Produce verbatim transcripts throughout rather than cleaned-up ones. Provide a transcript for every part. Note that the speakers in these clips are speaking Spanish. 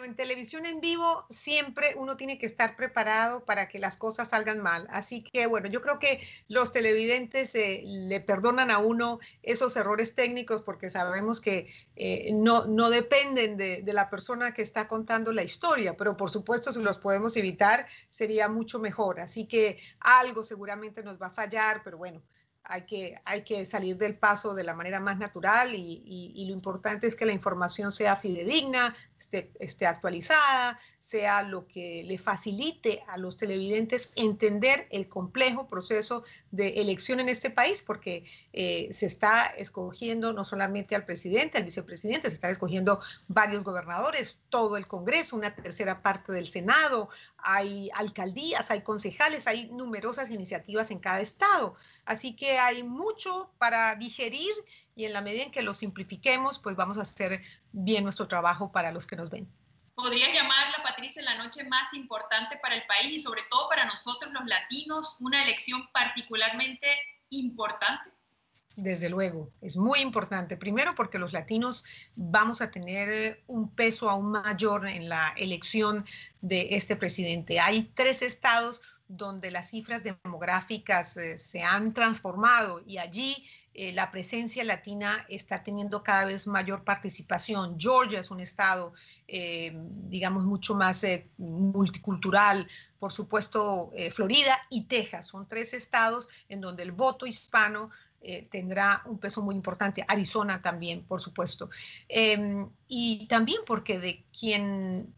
en televisión en vivo siempre uno tiene que estar preparado para que las cosas salgan mal. Así que bueno, yo creo que los televidentes eh, le perdonan a uno esos errores técnicos porque sabemos que eh, no, no dependen de, de la persona que está contando la historia, pero por supuesto si los podemos evitar sería mucho mejor. Así que algo seguramente nos va a fallar, pero bueno. Hay que, hay que salir del paso de la manera más natural y, y, y lo importante es que la información sea fidedigna, esté, esté actualizada, sea lo que le facilite a los televidentes entender el complejo proceso de elección en este país, porque eh, se está escogiendo no solamente al presidente, al vicepresidente, se están escogiendo varios gobernadores, todo el Congreso, una tercera parte del Senado, hay alcaldías, hay concejales, hay numerosas iniciativas en cada estado. Así que hay mucho para digerir y en la medida en que lo simplifiquemos, pues vamos a hacer bien nuestro trabajo para los que nos ven. ¿Podría llamarla, Patricia, la noche más importante para el país y sobre todo para nosotros los latinos, una elección particularmente importante? Desde luego, es muy importante. Primero porque los latinos vamos a tener un peso aún mayor en la elección de este presidente. Hay tres estados donde las cifras demográficas eh, se han transformado y allí eh, la presencia latina está teniendo cada vez mayor participación. Georgia es un estado, eh, digamos, mucho más eh, multicultural. Por supuesto, eh, Florida y Texas son tres estados en donde el voto hispano Eh, tendrá un peso muy importante. Arizona también, por supuesto. Eh, y también porque de quien,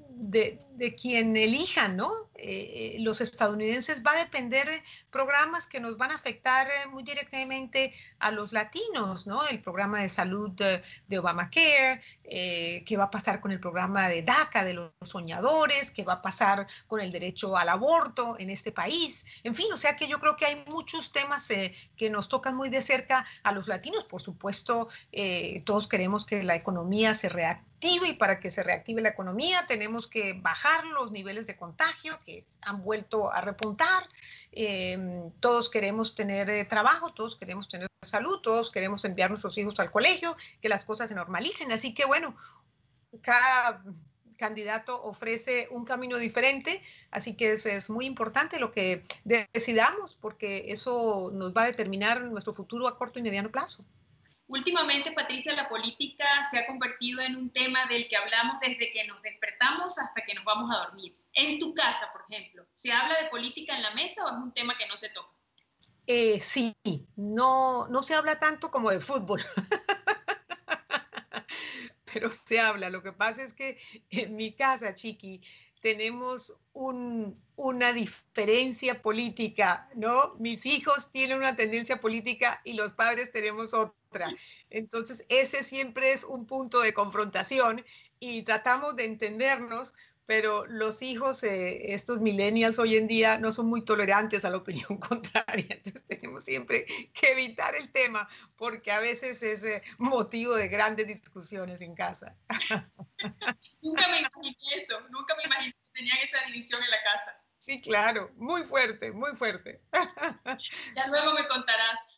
de, de quien elijan, ¿no? Eh, los estadounidenses va a depender de programas que nos van a afectar eh, muy directamente a los latinos, ¿no? El programa de salud de, de Obamacare, eh, qué va a pasar con el programa de DACA de los soñadores, qué va a pasar con el derecho al aborto en este país. En fin, o sea que yo creo que hay muchos temas eh, que nos tocan muy de cerca a los latinos. Por supuesto, eh, todos queremos que la economía se reactive y para que se reactive la economía tenemos que bajar los niveles de contagio que han vuelto a repuntar. Eh, todos queremos tener eh, trabajo, todos queremos tener salud, todos queremos enviar a nuestros hijos al colegio, que las cosas se normalicen. Así que bueno, cada candidato ofrece un camino diferente, así que es, es muy importante lo que decidamos, porque eso nos va a determinar nuestro futuro a corto y mediano plazo. Últimamente, Patricia, la política se ha convertido en un tema del que hablamos desde que nos despertamos hasta que nos vamos a dormir. En tu casa, por ejemplo, ¿se habla de política en la mesa o es un tema que no se toca? Eh, sí, no, no se habla tanto como de fútbol, pero se habla. Lo que pasa es que en mi casa, Chiqui, tenemos un, una diferencia política, ¿no? Mis hijos tienen una tendencia política y los padres tenemos otra. Entonces, ese siempre es un punto de confrontación y tratamos de entendernos, pero los hijos, eh, estos millennials hoy en día, no son muy tolerantes a la opinión contraria. Entonces, tenemos siempre que evitar el tema porque a veces es eh, motivo de grandes discusiones en casa. Nunca me imaginé eso, nunca me imaginé que tenían esa división en la casa. Sí, claro, muy fuerte, muy fuerte. Ya luego me contarás.